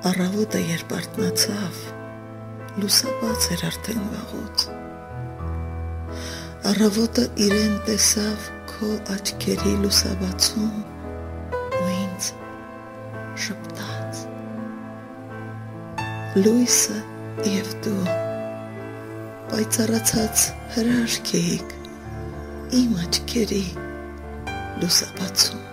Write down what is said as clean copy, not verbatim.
Առավոտը երբ արթնացավ, լուսաբաց էր արդեն վաղուց։ Առավոտը իրեն տեսավ քո աչքերի լուսաբացում ու ինձ շպտաց. լույսը և դու պայծառացած հրաշք էիք իմ աչքերի լուսաբացում։